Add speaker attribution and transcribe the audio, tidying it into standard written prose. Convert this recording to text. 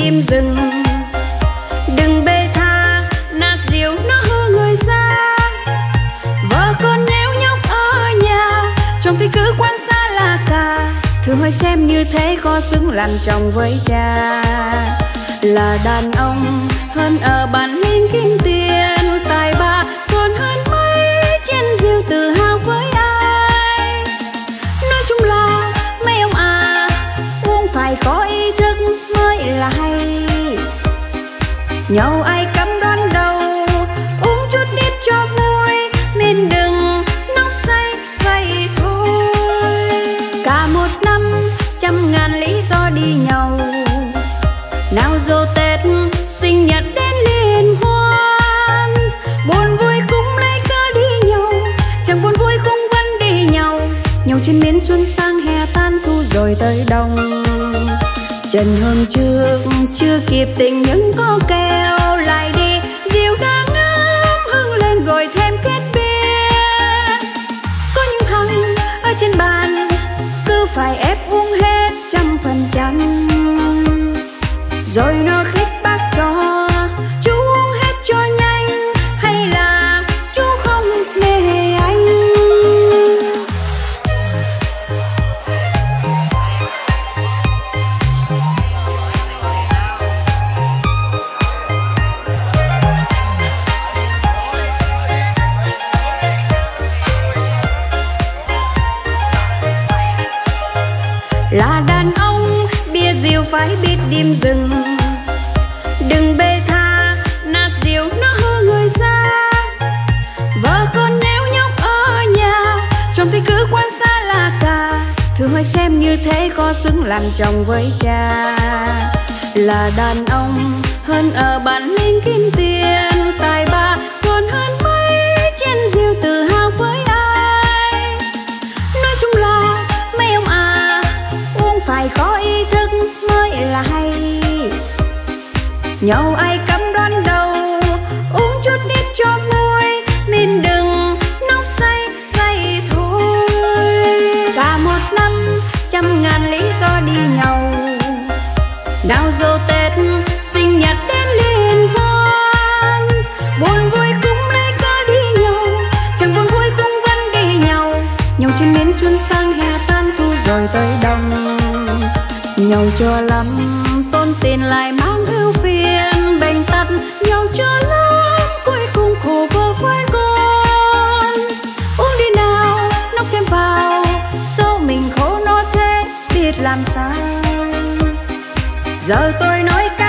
Speaker 1: đêm rừng. Đừng bê tha nạt diều nó hư người xa. Vợ con nheo nhóc ở nhà, chồng thì cứ quan xa là cả. Thử hỏi xem như thế có xứng làm chồng với cha. Là đàn ông hơn ở bản lĩnh kiếm tiền, tài ba còn hơn mấy trên diều tự hào với ai. Nói chung là mấy ông à, uống phải có ý thức mới là hay. Nhau ai cắm đoán đầu, uống chút ít cho vui, nên đừng nốc say vậy thôi. Cả một năm trăm ngàn lý do đi nhau, nào dỗ Tết sinh nhật đến liên hoan. Buồn vui cũng lấy cớ đi nhau, chẳng buồn vui cũng vẫn đi nhau. Nhau trên miền xuân sang hè tan thu rồi tới đông. Trần hôm trước chưa kịp tình những có kêu lại đi, diều đã ngắm hưng lên gọi thêm kết biệt. Có những thằng ở trên bàn cứ phải ép uống hết 100%, rồi nó khích bác cho chú uống hết cho nhanh, hay là chú không nể anh. Là đàn ông bia rượu phải biết đêm rừng. Đừng bê tha nạt diều nó hư người xa. Vợ con nheo nhóc ở nhà, chồng thì cứ quan xa là cả. Thử hỏi xem như thế có xứng làm chồng với cha. Là đàn ông hơn ở bản lĩnh kiếm tiền, tài ba còn hơn mấy trên diều tự hào với ai. Nói chung là mấy ông à, uống phải có ý thức mới là hay. Nhau ai cắm đoán đầu, uống chút ít cho vui, nên đừng nốc say vậy thôi. Cả một năm trăm ngàn lý do đi nhau, nào dỗ Tết sinh nhật đến liên hoan. Buồn vui cũng lấy cớ đi nhau, chẳng buồn vui cũng vẫn đi nhau. Nhau trên miền xuân sang hè tan thu rồi tới đông. Nhau cho lắm tôn tiền lại mang ưu phiền, bệnh tật nhau cho lắm cuối cùng khổ vợ với con. Uống đi nào nốc thêm vào, số mình khổ nó thế biết làm sao. Giờ tôi nói